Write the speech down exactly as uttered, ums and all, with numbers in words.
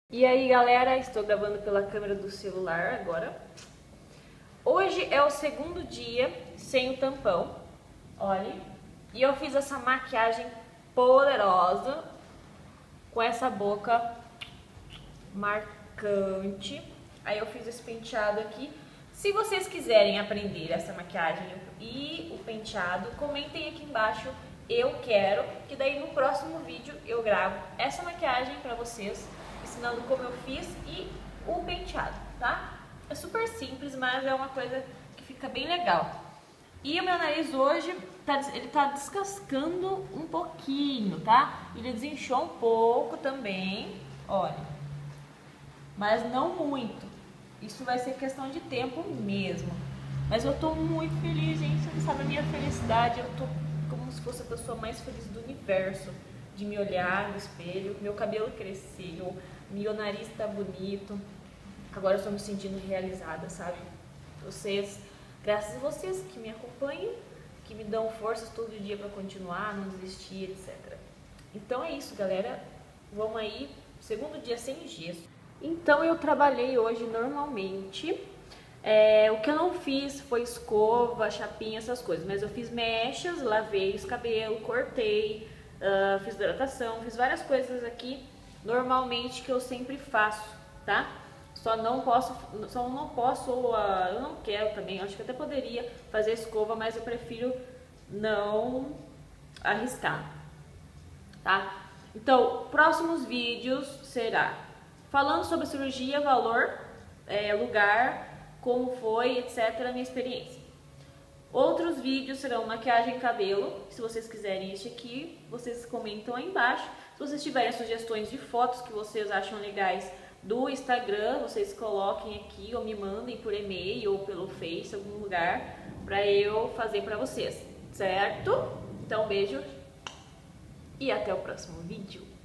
E aí galera, estou gravando pela câmera do celular agora. Hoje é o segundo dia sem o tampão, olha. E eu fiz essa maquiagem poderosa, com essa boca marcante. Aí eu fiz esse penteado aqui. Se vocês quiserem aprender essa maquiagem e o penteado, comentem aqui embaixo, eu quero, que daí no próximo vídeo eu gravo essa maquiagem pra vocês, ensinando como eu fiz e o penteado, tá? É super simples, mas é uma coisa que fica bem legal. E o meu nariz hoje, tá, ele tá descascando um pouquinho, tá? Ele desinchou um pouco também, olha. Mas não muito. Isso vai ser questão de tempo mesmo. Mas eu tô muito feliz, gente. Você não sabe a minha felicidade. Eu tô como se fosse a pessoa mais feliz do universo. De me olhar no espelho, meu cabelo cresceu, meu nariz tá bonito. Agora eu estou me sentindo realizada, sabe? Vocês, graças a vocês que me acompanham, que me dão forças todo dia para continuar, não desistir, etcétera. Então é isso, galera. Vamos aí, segundo dia sem gesso. Então eu trabalhei hoje normalmente. É, o que eu não fiz foi escova, chapinha, essas coisas. Mas eu fiz mechas, lavei os cabelos, cortei. Uh, fiz hidratação, fiz várias coisas aqui normalmente que eu sempre faço, tá? Só não posso, só não posso, uh, eu não quero também, acho que até poderia fazer escova, mas eu prefiro não arriscar, tá? Então, próximos vídeos será falando sobre cirurgia, valor, é, lugar, como foi, etcétera, minha experiência. Outros vídeos serão maquiagem e cabelo. Se vocês quiserem este aqui, vocês comentam aí embaixo. Se vocês tiverem sugestões de fotos que vocês acham legais do Instagram, vocês coloquem aqui ou me mandem por e-mail ou pelo Face, algum lugar, para eu fazer para vocês, certo? Então, beijo e até o próximo vídeo.